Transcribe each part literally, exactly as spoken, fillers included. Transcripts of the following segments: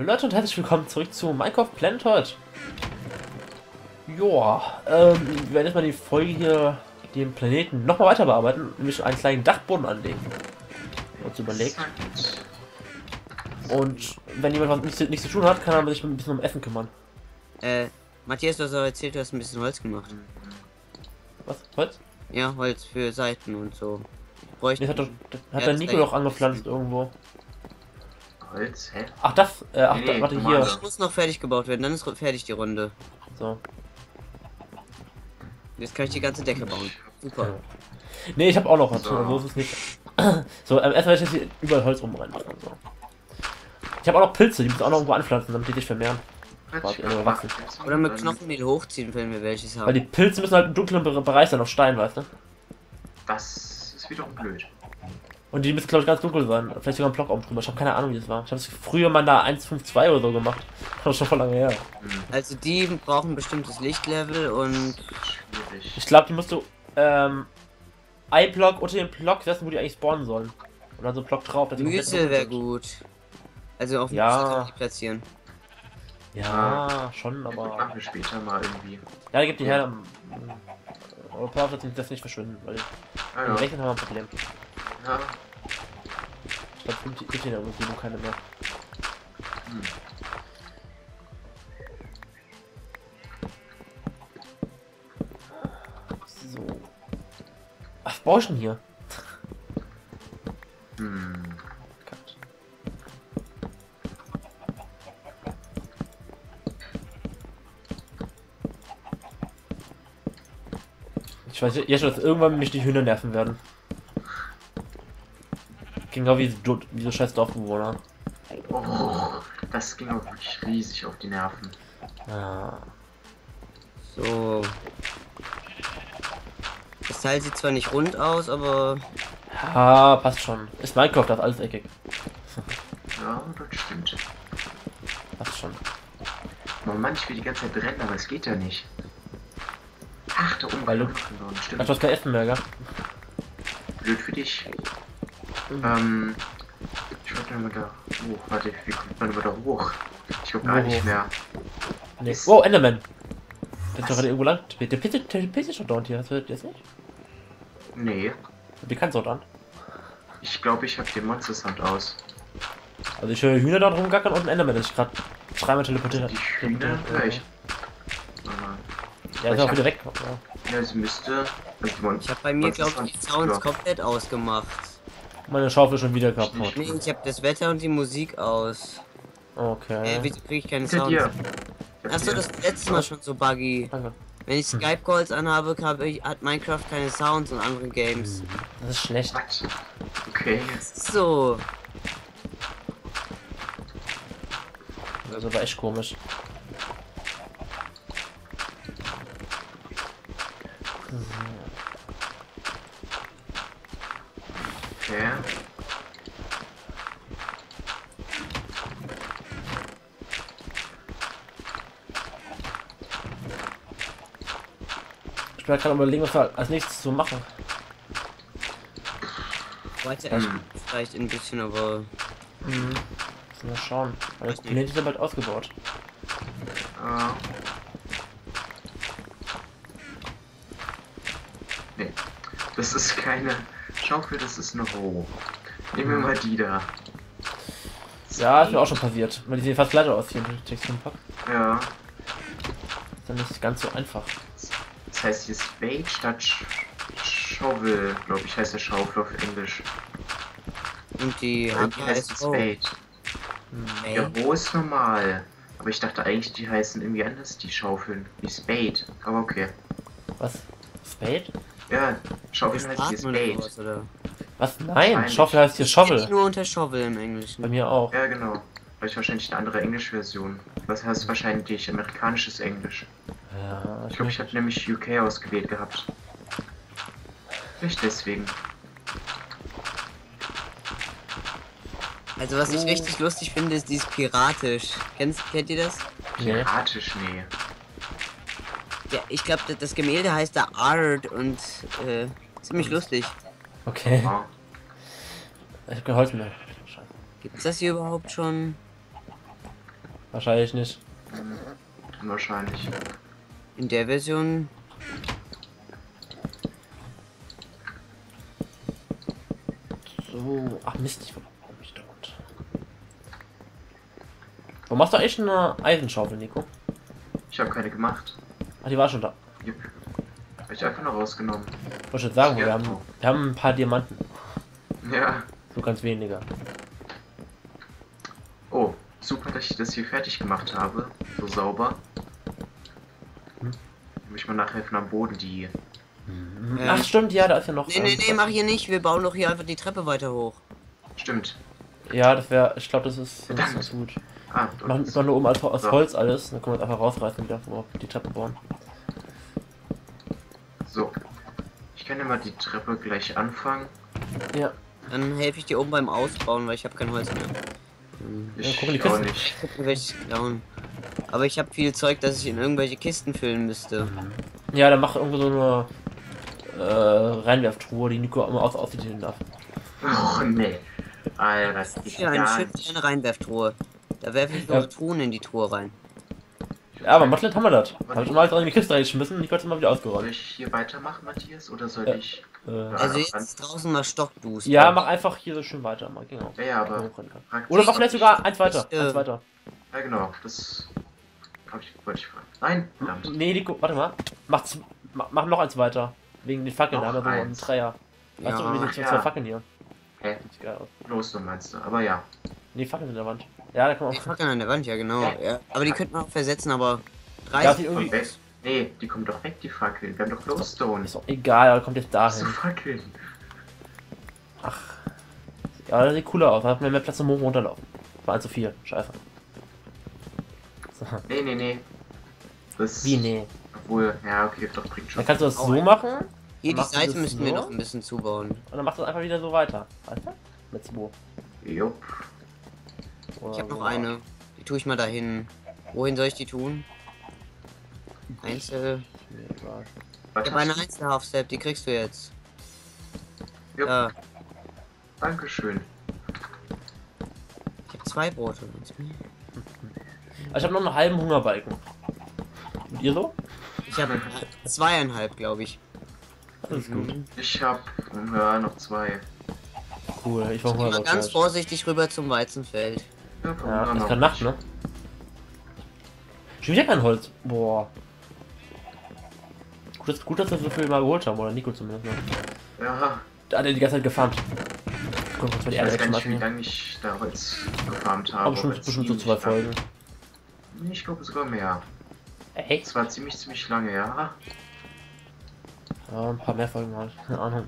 Hallo Leute und herzlich willkommen zurück zu Minecraft Planet heute. Joa, ähm, wir werden jetzt mal die Folge hier, den Planeten noch mal weiter bearbeiten, nämlich einen kleinen Dachboden anlegen. Uns überlegt. Und wenn jemand was nichts, nichts zu tun hat, kann er sich ein bisschen um Essen kümmern. Äh, Matthias, du hast aber erzählt, du hast ein bisschen Holz gemacht. Was? Holz? Ja, Holz für Seiten und so. Bräuchte. Das hat, doch, das hat Ja, der das Nico ist doch angepflanzt irgendwo. Holz, hä? Ach das, äh, ach, Nee, da, warte normal. hier. Das muss noch fertig gebaut werden, dann ist fertig die Runde. So. Jetzt kann ich die ganze Decke bauen. Super. Ja. Nee, ich habe auch noch was, So. so, so ist es nicht. So, ähm, erstmal werde ich jetzt hier überall Holz rumrennen. So. Ich habe auch noch Pilze, die müssen auch noch irgendwo anpflanzen, damit die sich vermehren. Quasi, also wachsen. Oder mit Knochenmehl hochziehen, wenn wir welches Weil haben. die Pilze müssen halt im dunklen Be- Bereich sein, auf Stein, weißt du? Das ist wiederum blöd. Und die müssen, glaube ich, ganz dunkel sein. Vielleicht sogar ein Block oben drüber. Ich habe keine Ahnung, wie das war. Ich habe es früher mal da eins Punkt fünf zwei oder so gemacht. Das ist schon voll lange her. Hm, Also die brauchen ein bestimmtes Lichtlevel und schwierig. Ich glaube, die musst du, ähm, ein Block unter dem Block setzen, wo die eigentlich spawnen sollen. Und dann so ein Block drauf. dass die komplett Gemüse dunkel wäre sind. gut. Also auf dem Ja. Gemüse kann ich platzieren. Ja, schon, Ja, gut, aber. machen wir später mal irgendwie. Ja, gib die Ja. her. Dann, aber Power das nicht verschwinden, weil Ah, im ja. Rechnen haben wir ein Problem. Ja. Ich glaube, gibt gibt hier in der Umgebung keine mehr. Hm. So. Ach, was brauche ich denn hier? Hm. Cut. Ich weiß jetzt schon, dass irgendwann mich die Hühner nerven werden. Genau wie, so- wie so scheiß Dorfbewohner. Oh, das ging auch wirklich riesig auf die Nerven. Ja. So. Das Teil sieht zwar nicht rund aus, aber Ja, passt schon. Ist Minecraft, das ist alles eckig. Ja, das stimmt. Passt schon. Man Mann, ich will die ganze Zeit rennen, aber es geht ja nicht. Ach, da oben Weil du- kann man verloren, Ach, stimmt. du hast kein Essen mehr, gell? Blöd für dich. Ähm, ich wollte mal da hoch. Warte, wie kommt man immer da hoch? Ich glaube gar Wo nicht hoch? mehr. Nee. Ist- Oh, Enderman! Der ist Was? doch gerade irgendwo lang. Der der Pilz der Pilz ist schon down hier. Hast du das nicht? Nee, Die kannst du auch an. ich glaube, ich habe den Monster Sound aus. Also ich höre Hühner da rumgackern und ein Enderman, das ich gerade dreimal teleportiert habe. Die Hühner höre ich. Aber, Ja, ist Ich auch hab- wieder weg. Ja. ja, es müsste. Also die Mon ich habe bei mir, Monster glaube ich, die Sound- Sounds komplett ausgemacht. Meine Schaufel schon wieder kaputt. Nee, ich habe das Wetter und die Musik aus. Äh, Okay. wieso kriege ich keine Hinter Sounds? dir. Achso, das ist letztes Mal schon so buggy. Danke. Wenn ich Skype Calls anhabe, habe ich, hat Minecraft keine Sounds und andere Games. Das ist schlecht. Was? Okay. So. Also war echt komisch. Okay. Ich bin gerade überlegen, was wir als nächstes zu machen. Weiter Hm. vielleicht ein bisschen, aber Mhm. Müssen wir schauen. Weil das Planet ist ja bald ausgebaut. Äh. Nee. Das ist keine Schaufel, das ist eine Roh. Nehmen wir mal die da. Ja, ist mir auch schon passiert. Weil die sehen fast leider aus hier im Texturenpack. Ja. Ist dann nicht ganz so einfach. Das heißt hier Spade statt Sch Shovel, glaube ich, heißt der Schaufel auf Englisch. und die Ja, die andere heißt heißt oh, Spade. ey. Ja, Roh ist normal. Aber ich dachte eigentlich, die heißen irgendwie anders, die Schaufeln. Wie Spade. Aber okay. Was? Spade? Ja, Schaufel Wir heißt hier starten oder Spade. sowas, oder? Was? Nein, Wahrscheinlich. Schaufel heißt hier Ich kenn die Shovel. nur unter Shovel im Bei Englischen. mir auch. Ja, genau. Vielleicht wahrscheinlich eine andere Englisch-Version. Was heißt wahrscheinlich amerikanisches Englisch? Ja, Ich glaube, ich habe nämlich U K ausgewählt gehabt. Vielleicht deswegen. Also was ich Oh. richtig lustig finde, ist dieses piratisch. Kennst, kennt ihr das? Nee. Piratisch, nee. Ja, ich glaube, das, das Gemälde heißt da Art und äh, ziemlich lustig. Okay. Ja. Ich hab kein Holz mehr. Scheiße. Gibt's das hier überhaupt schon? Wahrscheinlich nicht. Hm, wahrscheinlich. In der Version. So, ach Mist, ich warum mich dort. Warum machst du eigentlich eine Eisenschaufel, Nico? Ich habe keine gemacht. Ach, die war schon da. Jupp. Hab ich einfach nur rausgenommen. Ich wollte schon sagen, wir Ja. haben, wir haben ein paar Diamanten. Ja. So ganz weniger. Oh, super, dass ich das hier fertig gemacht habe. So sauber. Hm? Muss ich mal nachhelfen am Boden, die. Mhm. Ähm, Ach stimmt, ja, da ist ja noch. Nee, nee, ähm, nee, mach hier nicht. Wir bauen doch hier einfach die Treppe weiter hoch. Stimmt. Ja, das wäre, ich glaube, das ist, das Verdammt. ist gut. Ah, Wir machen dort wir nur oben aus, aus So. Holz alles, dann können wir es einfach rausreißen wieder, wo wir die Treppe bauen. So. Ich kann ja mal die Treppe gleich anfangen. Ja, Dann helfe ich dir oben beim Ausbauen, weil ich habe kein Holz mehr. Hm. Ja, Ich guck in die auch Kisten. nicht. Ich guck, welches klauen. Aber ich habe viel Zeug, das ich in irgendwelche Kisten füllen müsste. ja, dann mach irgendwo so eine äh, Reinwerftruhe, die Nico immer aus aussieht darf. Oh nee. Alter, das geht Hier ein gar Schiff, nicht. eine Reinwerftruhe. Da werfe ich so Ja. Truhen in die Truhe rein. Ja, aber Motlet haben wir das. Hab ich mal in die Kiste reingeschmissen und Nico hat es immer wieder Soll ausgeräumt. ich hier weitermachen, Matthias? Oder soll Ja. ich. Äh, Also jetzt draußen mal Stockdus. ja, mach einfach hier so schön weiter, mal, genau. Ja, ja, aber. Hochrennen kann. praktisch- Oder mach vielleicht sogar eins weiter, Ich, äh, eins weiter. Ja, genau, das. Hab ich, wollte ich fragen. Nein, verdammt. Nee, Nico, warte mal. Mach, z- mach, mach noch eins weiter. Wegen den Fackeln, da Noch haben wir so einen eins. Dreier. Weißt du, Ja. wie die Ach zwei ja. Fackeln hier? Hä? Sieht geil aus. Los, so meinst du. Aber ja. Nee, Fackeln in der Wand. Ja, da kann man Die auch. Fackeln an der Wand, ja genau. Ja. Aber die könnten wir auch versetzen, aber. Ja, dreißig sieht Und irgendwie. weg. Nee, die kommen doch weg, die Fackeln. Wir haben doch Glowstone. Ist doch egal, aber kommt jetzt Was für dahin. Fackeln? Ach. Ja, das sieht cooler aus. Da hat man mehr Platz zum Hoch runterlaufen. War zu viel. Scheiße. So. Nee, nee, nee. Das. Wie, nee. Obwohl, ja, okay, doch, bringt schon. Dann kannst du das Oh, so ja. machen und Hier die Machst du Seite das müssten wir so? noch ein bisschen zubauen. dann machst du das einfach wieder so weiter. Weißt du? Mit zwei. Jupp. Oder Ich habe noch so. eine. Die tue ich mal dahin. Wohin soll ich die tun? Einzel. Nee, egal. Was Ich habe eine hast du? Einzel-Half-Step, die kriegst du jetzt. Jupp, Ja, Dankeschön. ich habe zwei Brote. Also ich habe noch einen halben Hungerbalken. Und ihr so? Ich habe zweieinhalb, glaube ich. Das ist gut. Ich hab, ja, noch zwei. Cool, ich war Geh mal Hunger. ganz vorsichtig rüber zum Weizenfeld. Ja, Ja, Hunger ist noch. gerade Nacht, ne? Schon wieder kein Holz. Boah. Gut, dass, gut, dass wir so viel mal geholt haben, oder Nico zumindest. Ne? Ja, Da hat er die ganze Zeit gefarmt. Guck, was wir die ich Erde weiß gar nicht, wie wegschmeißen. lange ich da Holz gefarmt habe. Aber bestimmt, aber bestimmt so ziemlich zwei lange. Folgen. Ich glaube sogar mehr. Echt? Es war ziemlich, ziemlich lange, ja. Ja, ein paar mehr Folgen halt. Keine Ahnung.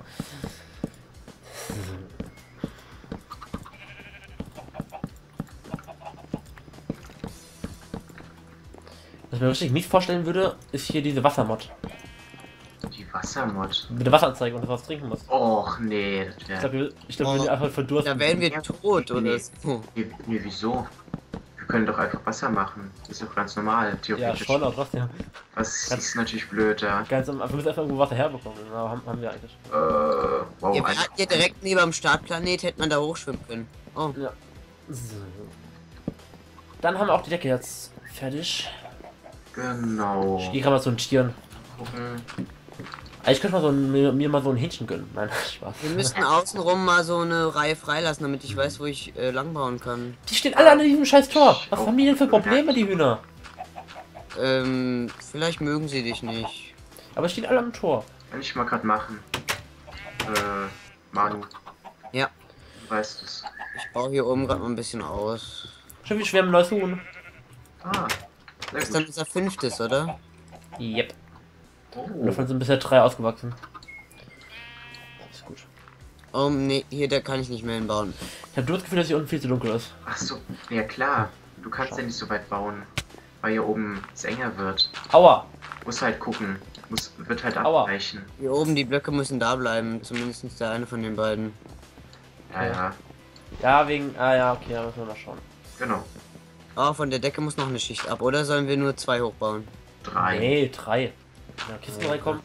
Was ich mir richtig mies vorstellen würde, ist hier diese Wassermod. Die Wassermod. Mit der Wasseranzeige und du was trinken musst. Och, nee, das Ich wäre. glaube, wir, ich glaub, wir Oh. sind einfach verdursten. Da wären wir Ja. tot oder Nee. so. Nee, nee, wieso? Wir können doch einfach Wasser machen. Das ist doch ganz normal, Ja, theoretisch. schon, aber trotzdem. Das Ganz- ist natürlich blöd, ja. Ganz am, wir müssen erstmal irgendwo Wasser herbekommen. Aber haben, haben wir eigentlich. Äh, wow, Ja, wir ein- hatten hier direkt neben dem Startplanet, hätte man da hochschwimmen können. Oh, Ja. So. Dann haben wir auch die Decke jetzt fertig. Genau. Hier kann man so ein Tieren. Gucken. Eigentlich könnte man so ein, mir, mir mal so ein Hähnchen gönnen. Nein, Spaß. wir müssten außenrum mal so eine Reihe freilassen, damit ich weiß, wo ich äh, lang bauen kann. Die stehen alle an diesem scheiß Tor. Was haben die denn für Probleme, die Hühner? Ähm, vielleicht mögen sie dich nicht. Aber die stehen alle am Tor. Kann ich mal gerade machen. Äh, Manu. Ja. Du weißt es. Ich baue hier oben gerade mal ein bisschen aus. Schon wie schwer ein neues Huhn. Ah, Das sehr ist dann gut. unser fünftes, oder? Yep. Oh, Davon sind bisher drei ausgewachsen. Das ist gut. Oh, nee, hier, da kann ich nicht mehr hinbauen. Ich habe nur das Gefühl, dass hier unten viel zu dunkel ist. ach so, ja klar. Du kannst ja nicht so weit bauen, weil hier oben es enger wird. Aua! Muss halt gucken. Muss, wird halt Aua. abweichen. Hier oben, die Blöcke müssen da bleiben. Zumindest der eine von den beiden. Ja, ja, Ja, wegen. Ah ja, okay, da müssen wir mal schauen. genau. Oh, von der Decke muss noch eine Schicht ab. Oder sollen wir nur zwei hochbauen? Drei. Nee, drei. Ja, Kisten reinkommen.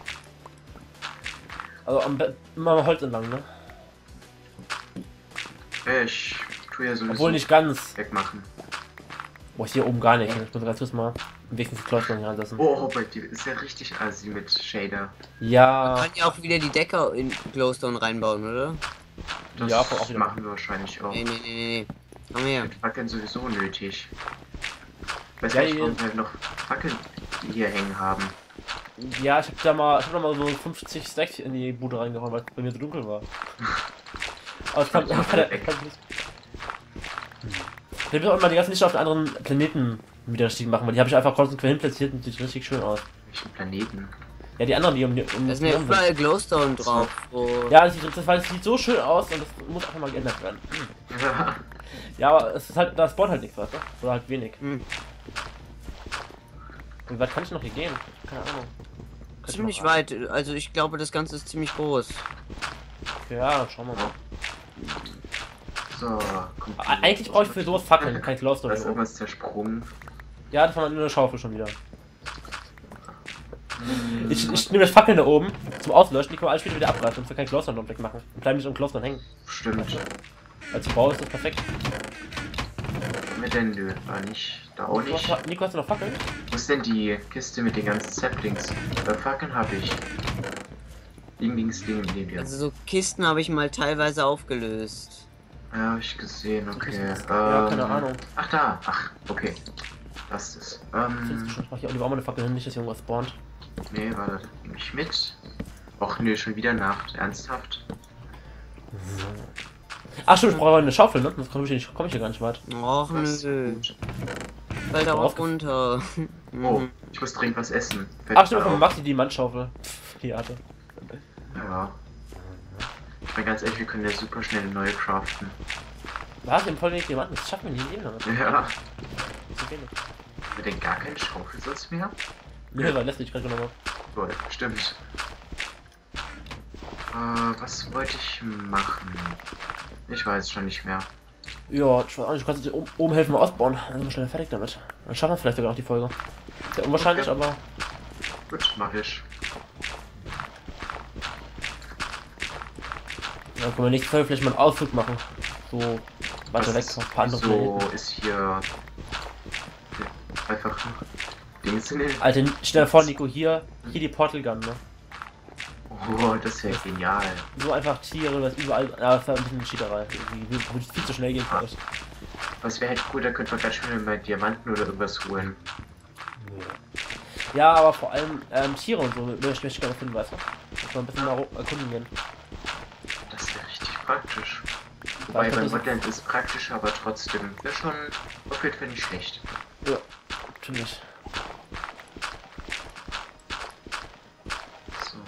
Also am besten immer mal Holz entlang, ne? Äh, Ich tue ja sowieso Obwohl nicht ganz. wegmachen. Boah, ich hier oben gar nicht. Ich muss ganz kurz mal wenigstens Glowstone ansetzen. Oh, bei dir ist ja richtig assi mit Shader. Ja. Man kann ja auch wieder die Decke in Glowstone reinbauen, oder? Das Ja, auch wieder machen wir wahrscheinlich auch. Nee, nee, nee, nee. Komm her. Mit Fackeln sowieso nötig. Weiß Ja, ja, nicht, ihr- warum wir halt noch Fackeln hier hängen haben. Ja, ich hab da mal, ich hab da mal so fünfzig Stacks in die Bude reingehauen, weil es bei mir so dunkel war. Aber ich kann, ich kann, ich kann nicht. Ich will auch mal die ganzen Lichter auf den anderen Planeten wieder stiegen machen, weil die habe ich einfach konsequent platziert und sieht richtig schön aus. Welchen Planeten? Ja, die anderen, die um, um Da ist mir rum sind. überall Glowstone drauf. So. Ja, das, sieht, das, das sieht so schön aus und das muss einfach mal geändert werden. Ja, aber es ist halt, da spawnt halt nichts, weißt du? Oder halt wenig. Hm. Wie weit kann ich noch hier gehen? Keine Ahnung. Kann ich Ziemlich noch- weit. Also ich glaube, das Ganze ist ziemlich groß. Ja, dann schauen wir mal. So, kommt. A- Eigentlich brauche ich für sowas Fackeln, kein Glowstone. Da ist hier oben. irgendwas zersprungen. Ja, das war nur eine Schaufel schon wieder. Ich, ich nehme das Fackeln da oben zum Auslöschen, die können wir alle später wieder abreißen, damit wir keinen Glowstone dort wegmachen. Und bleiben nicht am Glowstone hängen. Stimmt. Als Bau ist das perfekt. Mit denn nö, war nicht. Da auch Du nicht. hast, Nico, hast du noch Fackeln? Wo ist denn die Kiste mit den ganzen Saplings? Äh, Fackeln habe ich. Ding, dings, ding, neben dir. Also so Kisten habe ich mal teilweise aufgelöst. Ja, hab ich gesehen, okay. Ja, keine Ähm, Ahnung. Ach da, ach, okay. Das ist. Ähm, Ich mach hier auch lieber auch mal eine Fackel hin, nicht, dass hier irgendwas spawnt. nee, warte, nehme ich mit. Och nee, schon wieder Nacht, ernsthaft. Ach stimmt, ich brauche eine Schaufel, ne? Sonst komme ich, hier nicht- komm ich hier gar nicht weit. Och Was? nö. Gut. Fällt aber Drauf- auch runter. Oh, Mhm. ich muss dringend was essen. Fällt Ach mir stimmt, auf. von Maxi die Mannschaufel. Hier hatte. Ja. Ich bin ganz ehrlich, wir können ja super schnell eine neue craften. Was? Wir haben voll wenig Diamanten, das schaffen wir nie im Leben damit. Ja. Zu wenig. Haben wir denn gar keine Schaufel sonst mehr? Nee, weil lässt nicht gerade genommen. Gut, stimmt. Äh, was wollte ich machen? Ich weiß schon nicht mehr. Ja, ich weiß auch nicht, du kannst dir oben, oben helfen, mal ausbauen. Dann sind wir schnell fertig damit. Dann schaffen wir vielleicht sogar noch die Folge. Sehr unwahrscheinlich, Okay. aber. Gut, mach ich. Dann können wir nächste Folge vielleicht mal einen Ausflug machen. So weiter Was weg, ist- auf ein paar andere So Planeten. ist hier einfach Dings in den. Alter, stell dir vor, Nico, hier, hier die Portal Gun, ne? Oh, das wäre genial. So einfach Tiere, was überall. Ja, das war ein bisschen Cheaterei. Irgendwie würde viel zu schnell gehen für euch. Was wäre halt cool, da könnte man ganz schnell mal Diamanten oder irgendwas holen. Ja, aber vor allem ähm, Tiere und so möchte ich möchte gerne finden, weißt du? Dass wir ein bisschen mal ro- erkunden gehen. Das wäre richtig praktisch. Weil Wobei ich beim glaub, das- Modland ist praktisch, aber trotzdem wäre schon auf jeden Fall nicht schlecht. Ja, natürlich. So.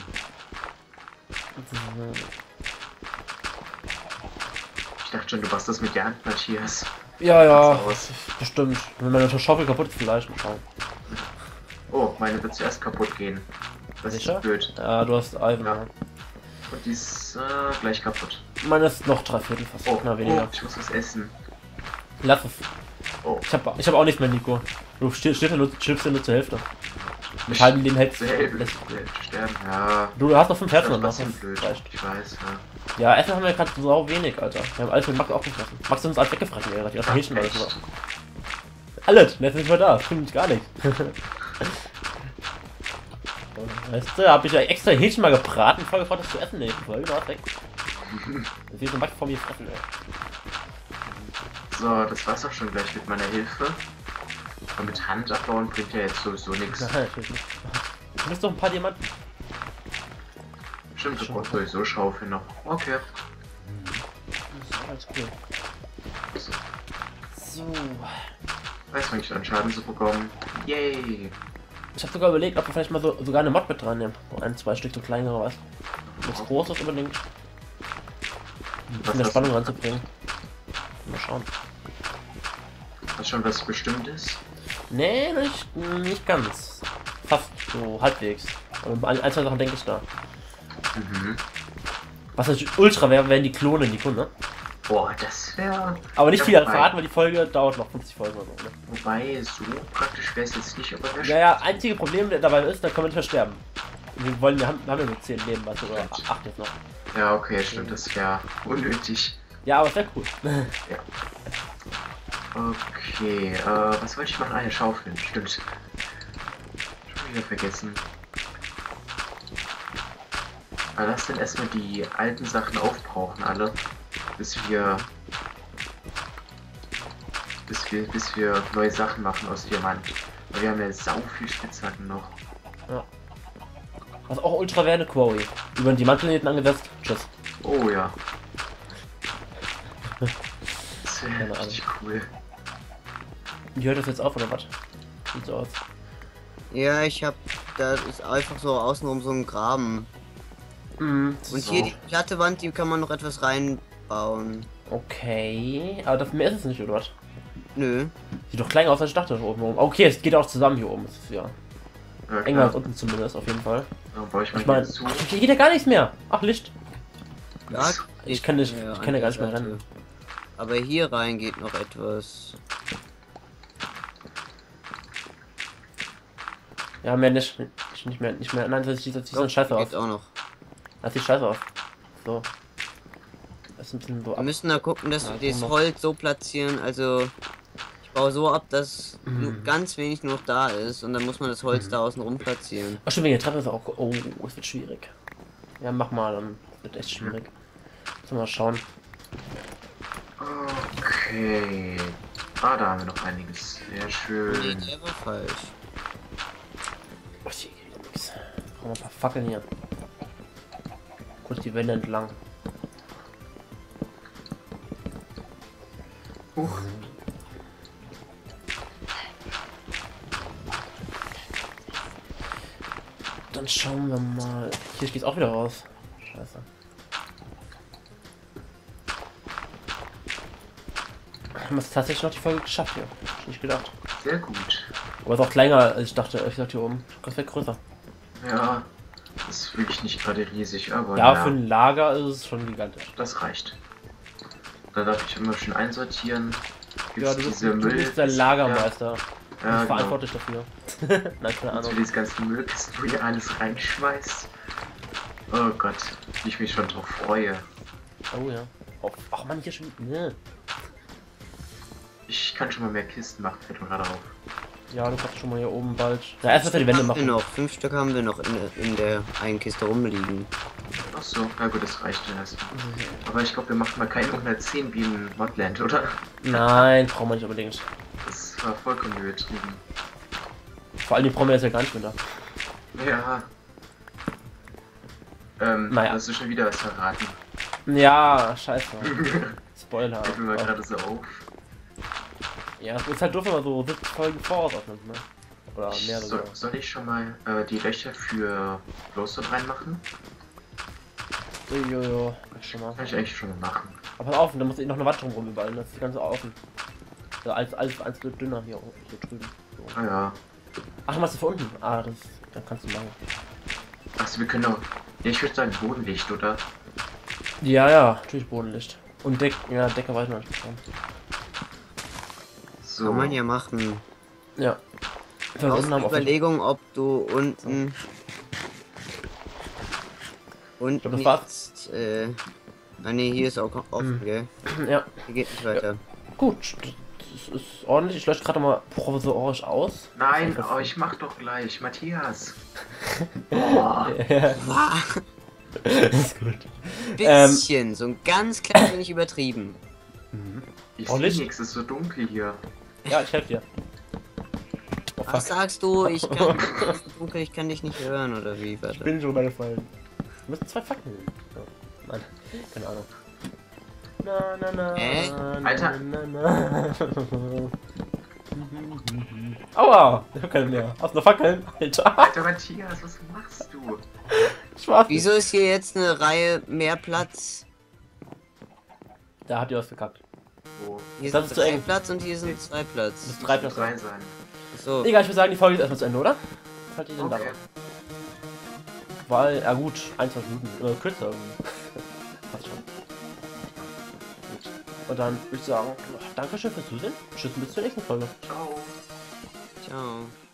Ich dachte schon, du machst das mit der Hand, Matthias. Ja, ja, Sieht's aus. bestimmt. Wenn meine Schaufel kaputt ist, vielleicht mal schauen. Oh, meine wird zuerst kaputt gehen. Das Sicher? ist blöd. Ja, du hast Eisen. Ja. Ja. Und die ist äh, gleich kaputt. Meine ist noch drei Viertel fast. Oh, Na, oh, weniger. ich muss was essen. Lass es. Oh, Ich hab, ich hab auch nichts mehr, Nico. Du stirbst ja nur, stirbst ja nur zur Hälfte. Mit halben Leben hältst du. selbe lässt- sterben, ja. Du hast noch fünf Herzen Das und noch. ist ein bisschen blöd. Das reicht. Ich weiß, ja. Ja, Essen haben wir gerade so wenig, Alter. Wir haben alles mit Max auch gefressen. Max hat uns alles weggefressen, ja. Die ganzen Hähnchen alles. Echt? Alles, der ist nicht mehr da. Stimmt mich gar nicht. Weißt du, hab ich ja extra Hähnchen mal gebraten, voll gefreut, das zu essen, ey. Voll genau weg. Das wird so Max vor mir fressen, ey. So, das war's auch schon gleich mit meiner Hilfe. Aber mit Hand abbauen bringt ja jetzt sowieso nichts. Nein, natürlich nicht. Du musst doch ein paar Diamanten. Stimmt, du brauchst sowieso Schaufel noch. Okay. Das ist alles cool. So. So. Jetzt fange ich an, Schaden zu bekommen. Yay! Ich habe sogar überlegt, ob wir vielleicht mal so, sogar eine Mod mit dran nehmen. So ein, zwei Stück, so kleinere, was. Nichts Großes unbedingt. Um ein bisschen mehr Was Spannung hast du? ranzubringen. Mal schauen. Hast schon was Bestimmtes? Nee, nicht, nicht ganz. Fast so halbwegs. Und ein, ein zwei Sachen denke ich da. Mhm. Was natürlich ultra wäre, wären die Klone, die Kunden, ne? Boah, das wäre. Aber nicht Ja, viel wobei- verraten, weil die Folge dauert noch fünfzig Folgen oder so, ne? Wobei, so praktisch wäre es jetzt nicht, aber wäre Naja, einzige Problem dabei ist, da können wir nicht mehr sterben. Wir wollen, wir haben, wir haben ja nur zehn Leben, was oder acht jetzt noch. Ja, okay, stimmt, das wäre unnötig. Ja, aber es wäre cool. Okay, äh, was wollte ich machen? Eine Schaufel, stimmt. Schon wieder vergessen. Aber lass denn erstmal die alten Sachen aufbrauchen, alle. Bis wir. Bis wir, bis wir neue Sachen machen aus Diamant. Weil wir haben ja sau viel Spitzhacken noch. Ja. Also auch ultra wäre eine Quarry. Über den Diamantplaneten angesetzt. Tschüss. Oh ja. Das Keine wäre Ahnung. richtig cool. Wie hört das jetzt auf oder was? Sieht so aus. Ja, ich hab, da ist einfach so außenrum so ein Graben. Mhm. Und So. hier die platte Wand, die kann man noch etwas reinbauen. Okay. Aber das mehr ist es nicht, oder was? Nö. Sieht doch kleiner aus als ich dachte oben. Okay, es geht auch zusammen hier oben. Das ist ja Ja, enger als klar. unten zumindest, auf jeden Fall. Dann baue ich mal Ich meine, hier zu. hier geht ja gar nichts mehr. Ach, Licht. Ja, Ich kann nicht- ja, ich kann ja gar nicht mehr an der rennen. Seite. Aber hier rein geht noch etwas. Ja, mehr nicht. Ich nicht mehr, nicht mehr. Nein, das sieht, das sieht so Doch, scheiße aus. geht auch noch. Das sieht scheiße aus. So. Das ist ein bisschen so Wir ab. müssen da gucken, dass Ja, wir das guck mal. Holz so platzieren, also ich baue so ab, dass nur Mhm. ganz wenig nur noch da ist und dann muss man das Holz da außen rum platzieren. Ach, schon wegen der Treppe ist auch. Oh, es wird schwierig. Ja, mach mal, dann wird echt schwierig. Müssen wir mal schauen. Okay. Ah, da haben wir noch einiges. Sehr Nee, schön. der war falsch. Oh, hier geht wieder nix. Brauchen wir ein paar Fackeln hier. Kurz die Wände entlang. Huch. Dann schauen wir mal. Hier geht's auch wieder raus. Scheiße. Haben wir es tatsächlich noch die Folge geschafft hier? Hab ich nicht gedacht. Sehr gut. Aber es ist auch kleiner als ich dachte. Ich dachte hier oben. Das wird größer. Ja, das ist wirklich nicht gerade riesig, aber Ja, ja, für ein Lager ist es schon gigantisch. das reicht. Da darf ich immer schön einsortieren. Gibt's Ja, du bist, diese du Müll- bist der Lagermeister. Ja, Du ja bist genau. verantwortlich dafür. Nein, keine Und Ahnung. für diese ganzen Müllkisten, wo ihr alles reinschmeißt. Oh Gott, wie ich mich schon drauf freue. Oh ja. Oh, ach man, hier schon. Ne. Ich kann schon mal mehr Kisten machen, fällt mir gerade auf. Ja, du kannst schon mal hier oben bald. Ja, erst mal die Wände haben wir machen. noch. Fünf Stück haben wir noch in, der- in der einen Kiste rumliegen. Ach so, na gut, das reicht ja erstmal. Aber ich glaube, wir machen mal keine hundertzehn wie in Modland, oder? Nein, brauchen wir nicht unbedingt. Das war vollkommen übertrieben. Vor allem die brauchen wir jetzt ja gar nicht mehr da. Ja. Ähm, Naja. hast du schon wieder was verraten? Ja, scheiße. Spoiler. Fällt mir mal Oh. gerade so auf. Ja, es ist halt doof, wenn man so siebzig Folgen voraus aufnimmt, ne? Oder mehrere. Soll, sogar. soll ich schon mal äh, die Löcher für Glowstone reinmachen? Jojo, mach schon mal. Kann ich eigentlich schon mal machen. Aber pass auf, da muss ich noch eine Wand drumherum überall, das ist ganz offen. Ja, alles, alles, alles wird dünner hier, hier drüben. So. Ah ja. Ach, machst du für unten? Ah, das dann kannst du machen. Achso, wir können auch. Ja, ich würde sagen Bodenlicht, oder? Ja, ja, natürlich Bodenlicht. Und Deck, ja, Decke weiß man nicht bekommen. So. Kann man ja machen. Ja. Für Aus unten der haben wir auch- Überlegung, ob du unten. Unten glaub, das war's. jetzt, äh. Ah ne, hier ist auch offen, Mhm. gell? Ja, Hier geht nicht weiter. gut. Das ist ordentlich. Ich lösche gerade mal provisorisch aus. Nein, Das ist oh, ich mach doch gleich, Matthias. Oh, Ja, Wow, das ist gut. Ähm, bisschen, so ein ganz klein wenig übertrieben. ich Oh, sehe Licht. nichts, es ist so dunkel hier. Ja, ich helfe dir. Oh, Was fuck. sagst du? Ich kann, es ist dunkel, ich kann dich nicht hören, oder wie? Ich Warte. bin schon runtergefallen. Wir müssen zwei Fackeln. Ja. Nein, keine Ahnung. Na, na, na, Äh? na, Alter. Na, na. Aua! Ich hab keine mehr. Hast du noch Fackeln? Alter! Alter Matthias, was machst du? Schwarz. Wieso ist hier jetzt eine Reihe mehr Platz? Da habt ihr was verkackt. Wo? Hier Das sind ist zu drei eng. Platz und hier sind zwei Das Platz. ist drei Muss Platz. rein sein. So. Egal, ich würde sagen, die Folge ist erstmal zu Ende, oder? Was haltet ihr denn Okay. davon? Weil, ja gut, ein, zwei Minuten. Oder kürzer irgendwie. Passt schon. Gut. Und dann würde ich sagen, Dankeschön fürs Zusehen. Tschüss, bis zur nächsten Folge. Ciao. Ciao.